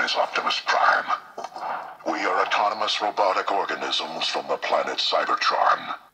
is Optimus Prime. We are autonomous robotic organisms from the planet Cybertron.